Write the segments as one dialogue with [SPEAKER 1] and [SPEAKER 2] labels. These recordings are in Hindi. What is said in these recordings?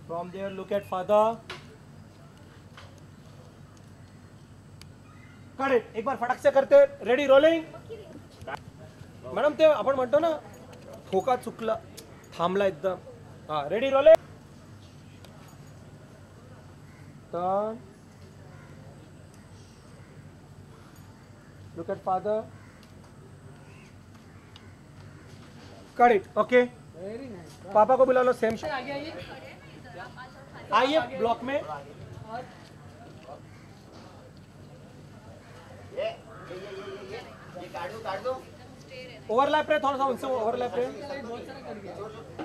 [SPEAKER 1] From there, look at father. Cut it. एक बार फटाक से करते. Ready, rolling. मॅडम ते आपण म्हणतो ना ठोका चुकला थांबला एकदम. हा ready rolling. Turn. Look at father. Cut it. Okay.
[SPEAKER 2] Very nice.
[SPEAKER 1] पापा को बुला लो सेम.
[SPEAKER 2] आगे आइए.
[SPEAKER 1] आइए ब्लॉक में.
[SPEAKER 3] ये काट दो.
[SPEAKER 1] ओवरलैप रहे थोड़ा सा उनसे ओवरलैप रहे.
[SPEAKER 2] बहुत सारा कर गया.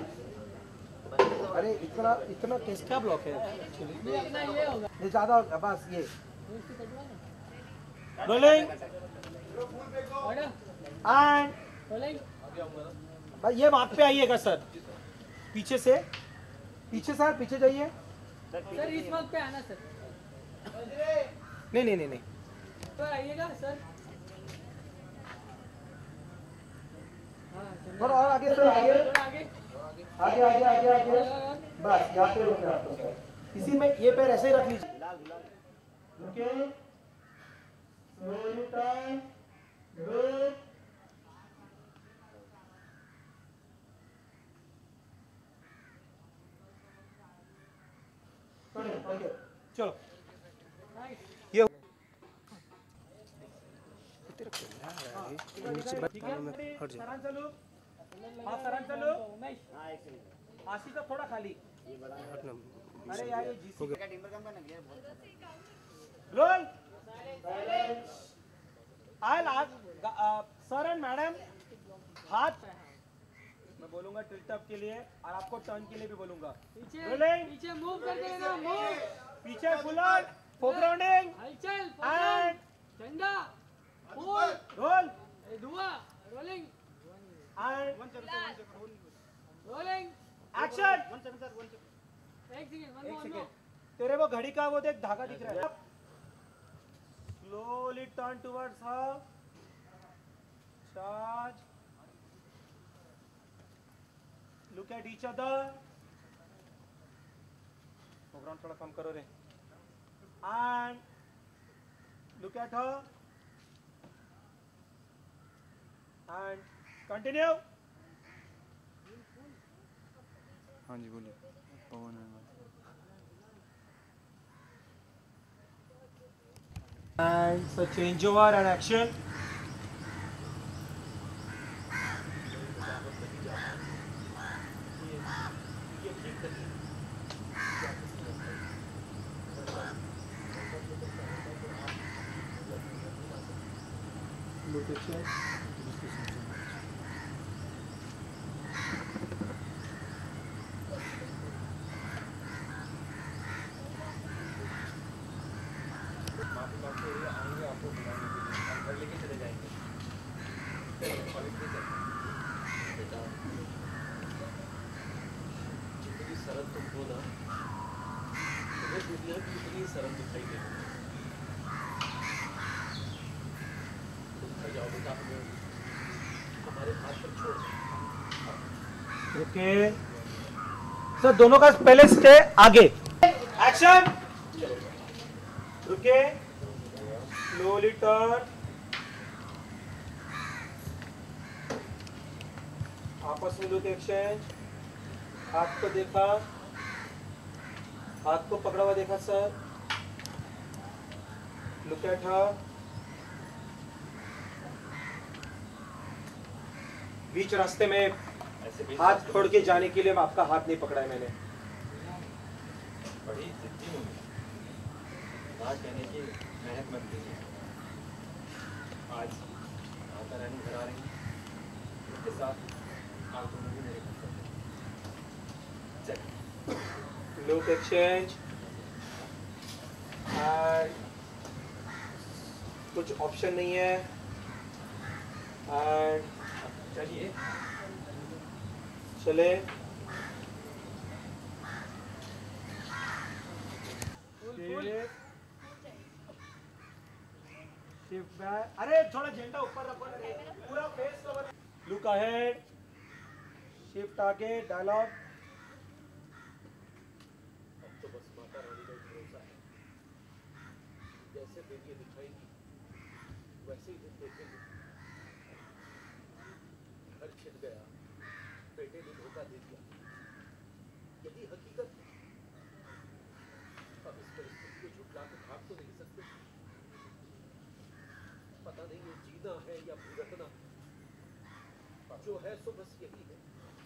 [SPEAKER 1] अरे इतना टेस्ट क्या ब्लॉक है.
[SPEAKER 2] ये अपना ये होगा.
[SPEAKER 1] ये ज्यादा बस ये.
[SPEAKER 2] इसको कटवा लो.
[SPEAKER 1] रोलिंग.
[SPEAKER 2] ऑर्डर.
[SPEAKER 1] And
[SPEAKER 2] rolling.
[SPEAKER 1] भाई ये मार्क पे आइएगा सर. पीछे से. पीछे सर पीछे जाइए.
[SPEAKER 2] सर इस वक्त पे आना सर.
[SPEAKER 1] नहीं.
[SPEAKER 2] तो आइएगा सर.
[SPEAKER 1] थोड़ा और आगे सर आगे.
[SPEAKER 2] थोड़ा आगे.
[SPEAKER 1] आगे. बस यहाँ पे रुकना आपको सर. इसी में ये पैर ऐसे ही रख लीजिए. Okay. Slowly turn. Good. Okay चलो. ये सरान चलो. हाँ सरान चलो. आशी का थोड़ा खाली. अरे यार ये जीसी का टिम्बर कम करना गियर बहुत. Roll. I last sir and madam हाथ मैं बोलूंगा टिल्ट अप के लिए और आपको टर्न के लिए भी बोलूंगा.
[SPEAKER 2] पीछे मूव कर देना. मूव.
[SPEAKER 1] पीछे बुलेट फोरग्राउंडिंग
[SPEAKER 2] हलचल.
[SPEAKER 1] एंड
[SPEAKER 2] झंडा. फुल.
[SPEAKER 1] रोल
[SPEAKER 2] दुआ. रोलिंग.
[SPEAKER 1] And
[SPEAKER 2] rolling.
[SPEAKER 1] एक्शन.
[SPEAKER 2] एक सेकंड.
[SPEAKER 1] तेरे वो घड़ी का वो देख धागा दिख रहा है. Slowly turn towards her. Charge. Look at each other. Program थोड़ा कम करो रे. And look at her and continue.
[SPEAKER 4] हाँ जी बोलिए. पवन है.
[SPEAKER 1] And so change over and action. Look at it.
[SPEAKER 5] सरल तुमको ना दुनिया की इतनी सरल दिखाई दे. तुम जाओ बेटा हमारे हाथ पर छोड़.
[SPEAKER 1] ओके सर दोनों का पहले स्टे आगे. एक्शन. रुके. Slowly turn. आपस में लुक एक्सचेंज. हाथ को देखा. हाथ को पकड़ा हुआ देखा सर. Look at her. बीच रास्ते में हाथ छोड़ के जाने के लिए आपका हाथ नहीं पकड़ा है मैंने.
[SPEAKER 5] बड़ी जिद्दी हूँ बात कहने की मेहनत मत कीजिए. आज माता रानी घर आ रही उनके साथ आप दोनों भी मेरे घर चल.
[SPEAKER 1] Look exchange. कुछ ऑप्शन नहीं है. एंड
[SPEAKER 5] चलिए
[SPEAKER 1] चले. Shift back. अरे थोड़ा झंडा ऊपर रखो. पूरा face cover. Look ahead. Shift आगे. डायलॉग.
[SPEAKER 3] जैसे देवी दिखाएंगी वैसे ही हम देखेंगे। घर छिन गया, बेटे ने धोखा दे दिया, यही हकीकत है। अब इस परिस्थिति को झुठला कर भाग तो नहीं सकते। पता नहीं ये जीना है या भुगतना, जो है सो बस यही है।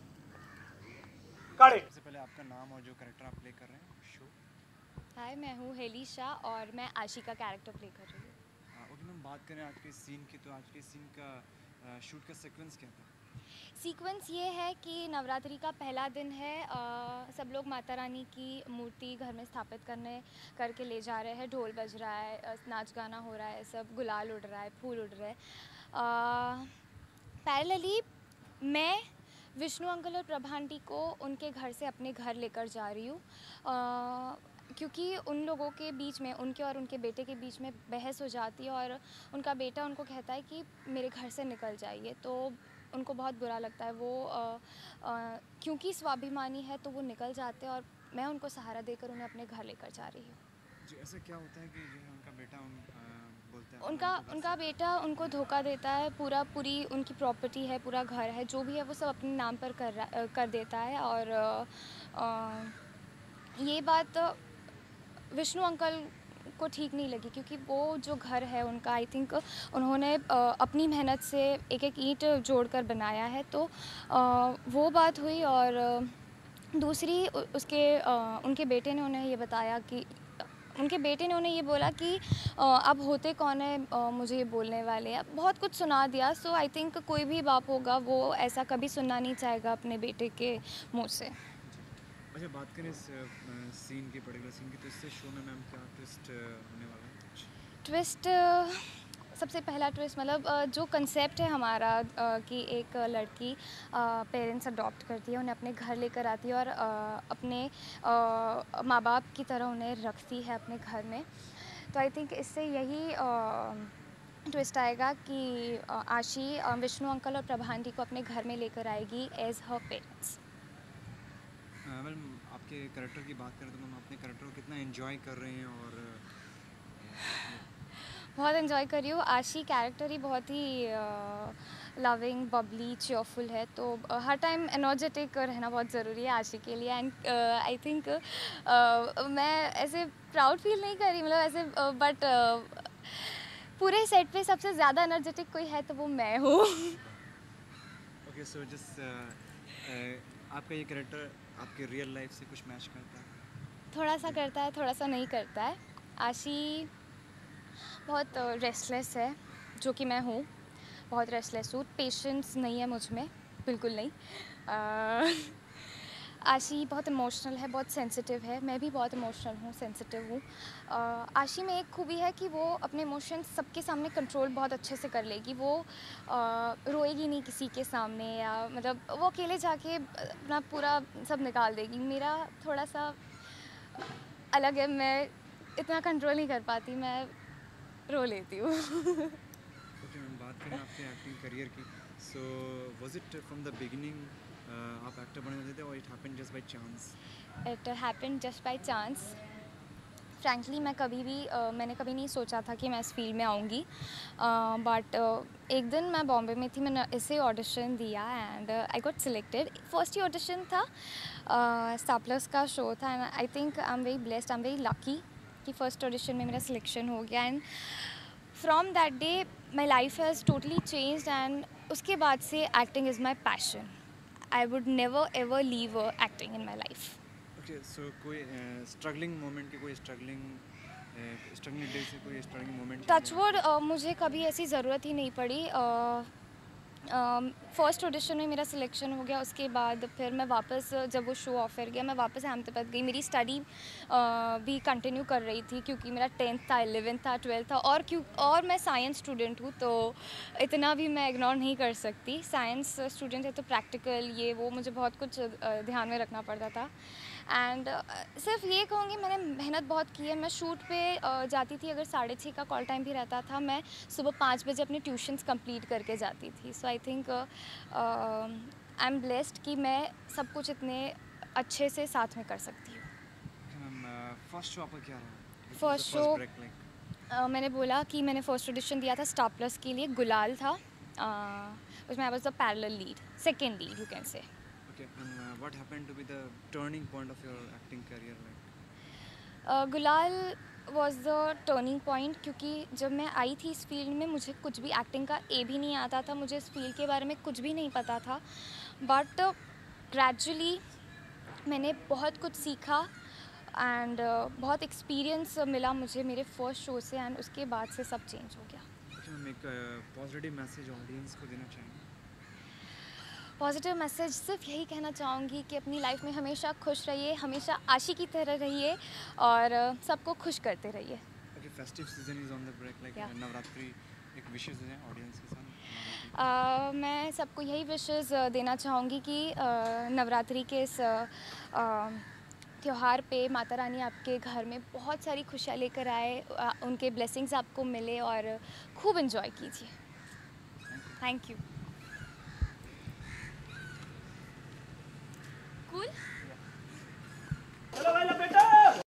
[SPEAKER 4] सबसे पहले आपका नाम और जो कैरेक्टर आप प्ले कर रहे हैं शो।
[SPEAKER 6] हाय, मैं हूँ हेली शाह और मैं आशी का कैरेक्टर प्ले कर रही हूँ।
[SPEAKER 4] ओके मैम, बात करें आज के सीन की, तो आज के सीन का शूट का सीक्वेंस क्या था?
[SPEAKER 6] सीक्वेंस ये है कि नवरात्रि का पहला दिन है। सब लोग माता रानी की मूर्ति घर में स्थापित करके ले जा रहे हैं। ढोल बज रहा है, नाच गाना हो रहा है, सब गुलाल उड़ रहा है, फूल उड़ रहे हैं। पैरेलली मैं विष्णु अंकल और प्रभा आंटी को उनके घर से अपने घर लेकर जा रही हूँ, क्योंकि उन लोगों के बीच में, उनके और उनके बेटे के बीच में बहस हो जाती है और उनका बेटा उनको कहता है कि मेरे घर से निकल जाइए, तो उनको बहुत बुरा लगता है। वो क्योंकि स्वाभिमानी है तो वो निकल जाते हैं और मैं उनको सहारा देकर उन्हें अपने घर लेकर जा रही हूँ।
[SPEAKER 4] जी, ऐसा क्या होता है कि जो है उनका बेटा बोलता है
[SPEAKER 6] उनका बेटा उनको धोखा देता है। पूरी उनकी प्रॉपर्टी है, पूरा घर है, जो भी है वो सब अपने नाम पर कर देता है। और ये बात विष्णु अंकल को ठीक नहीं लगी, क्योंकि वो जो घर है उनका, आई थिंक उन्होंने अपनी मेहनत से एक एक ईंट जोड़कर बनाया है। तो वो बात हुई। और दूसरी उनके बेटे ने उन्हें ये बताया कि उनके बेटे ने उन्हें ये बोला कि अब होते कौन है मुझे ये बोलने वाले हैं। बहुत कुछ सुना दिया। सो आई थिंक कोई भी बाप होगा वो ऐसा कभी सुनना नहीं चाहेगा अपने बेटे के मुँह से।
[SPEAKER 4] अच्छा, बात करें इस सीन की, पर्टिकुलर सीन की, तो इससे शो में मैम क्या ट्विस्ट होने वाला है?
[SPEAKER 6] ट्विस्ट, सबसे पहला ट्विस्ट मतलब जो कंसेप्ट है हमारा कि एक लड़की पेरेंट्स अडॉप्ट करती है, उन्हें अपने घर लेकर आती है और अपने माँ बाप की तरह उन्हें रखती है अपने घर में। तो आई थिंक इससे यही ट्विस्ट आएगा कि आशी विष्णु अंकल और प्रभा आंटी को अपने घर में लेकर आएगी एज हर पेरेंट्स।
[SPEAKER 4] मैम, आपके कैरेक्टर की बात करें तो मैम अपने कैरेक्टर को कितना एंजॉय कर रहे हैं? और
[SPEAKER 6] बहुत एंजॉय कर रही हूँ। आशी कैरेक्टर ही बहुत ही लविंग, बबली, चीयरफुल है, तो हर टाइम एनर्जेटिक रहना बहुत ज़रूरी है आशी के लिए। एंड आई थिंक मैं ऐसे प्राउड फील नहीं कर रही, मतलब ऐसे बट पूरे सेट पे सबसे ज़्यादा एनर्जेटिक कोई है तो वो मैं हूँ।
[SPEAKER 4] ओके, सो जस्ट आपका ये कैरेक्टर आपके रियल लाइफ से कुछ मैच करता है?
[SPEAKER 6] थोड़ा सा करता है, थोड़ा सा नहीं करता है। आशी बहुत रेस्टलेस है, जो कि मैं हूँ, बहुत रेस्टलेस हूँ। पेशेंस नहीं है मुझ में, बिल्कुल नहीं। आशी बहुत इमोशनल है, बहुत सेंसिटिव है। मैं भी बहुत इमोशनल हूँ, सेंसिटिव हूँ। आशी में एक खूबी है कि वो अपने इमोशंस सबके सामने कंट्रोल बहुत अच्छे से कर लेगी। वो रोएगी नहीं किसी के सामने, या मतलब वो अकेले जाके अपना पूरा सब निकाल देगी। मेरा थोड़ा सा अलग है, मैं इतना कंट्रोल नहीं कर पाती, मैं रो लेती हूँ।
[SPEAKER 4] ओके मैम, बात करें आपके एक्टिंग करियर की, so was it from the beginning आप एक्टर बनना चाहते थे और it happened just by chance?
[SPEAKER 6] It happened just by chance. Frankly मैंने कभी नहीं सोचा था कि मैं इस फील्ड में आऊँगी, बट एक दिन मैं बॉम्बे में थी, मैंने ऐसे ऑडिशन दिया and I got selected. First ही ऑडिशन था, स्टार प्लस का शो था, and I think I am very blessed, I am very lucky कि फर्स्ट ऑडिशन में मेरा सिलेक्शन हो गया। And from that day my life has totally changed, and उसके बाद से acting is my passion. I would never ever leave acting in my life.
[SPEAKER 4] Okay, so कोई स्ट्रगलिंग मोमेंट की, कोई स्ट्रगलिंग डे से कोई स्ट्रगलिंग मोमेंट?
[SPEAKER 6] टचवुड मुझे कभी ऐसी ज़रूरत ही नहीं पड़ी। फर्स्ट ऑडिशन में मेरा सिलेक्शन हो गया, उसके बाद फिर मैं वापस, जब वो शो ऑफर गया, मैं वापस अहमदाबाद गई। मेरी स्टडी भी कंटिन्यू कर रही थी, क्योंकि मेरा 10th था, 11th था, 12th था, और मैं साइंस स्टूडेंट हूँ, तो इतना भी मैं इग्नोर नहीं कर सकती। साइंस स्टूडेंट है तो प्रैक्टिकल ये वो मुझे बहुत कुछ ध्यान में रखना पड़ता था। एंड सिर्फ ये कहूँगी, मैंने मेहनत बहुत की है। मैं शूट पे जाती थी, अगर 6:30 का कॉल टाइम भी रहता था, मैं सुबह 5 बजे अपने ट्यूशन्स कंप्लीट करके जाती थी। So I think I am blessed कि मैं सब कुछ इतने अच्छे से साथ में कर सकती हूँ।
[SPEAKER 4] मैम, फर्स्ट शो आपका क्या रहा?
[SPEAKER 6] फर्स्ट शो मैंने बोला कि मैंने फर्स्ट ऑडिशन दिया था स्टार प्लस के लिए, गुलाल था, उसमें I was the parallel lead, second lead you can say.
[SPEAKER 4] Okay, and what happened to be the turning point of your acting career? Like,
[SPEAKER 6] Gulaal was the turning point, क्योंकि जब मैं आई थी इस फील्ड में मुझे कुछ भी एक्टिंग का ए भी नहीं आता था, मुझे इस फील्ड के बारे में कुछ भी नहीं पता था, बट ग्रेजुअली मैंने बहुत कुछ सीखा एंड बहुत एक्सपीरियंस मिला मुझे मेरे फर्स्ट शो से, एंड उसके बाद से सब चेंज हो गया।
[SPEAKER 4] okay, हम एक पॉजिटिव मैसेज ऑडियंस को देना चाहेंगे।
[SPEAKER 6] पॉजिटिव मैसेज सिर्फ यही कहना चाहूँगी कि अपनी लाइफ में हमेशा खुश रहिए, हमेशा आशी की तरह रहिए और सबको खुश करते रहिए।
[SPEAKER 4] Okay, festive season is on the break, like
[SPEAKER 6] Yeah.
[SPEAKER 4] Navratri एक विशेष है ऑडियंस के साथ।
[SPEAKER 6] मैं सबको यही विशेस देना चाहूँगी कि नवरात्रि के इस त्यौहार पे माता रानी आपके घर में बहुत सारी खुशियाँ लेकर आए, उनके ब्लेसिंग्स आपको मिले और खूब एंजॉय कीजिए। Thank you. कूल।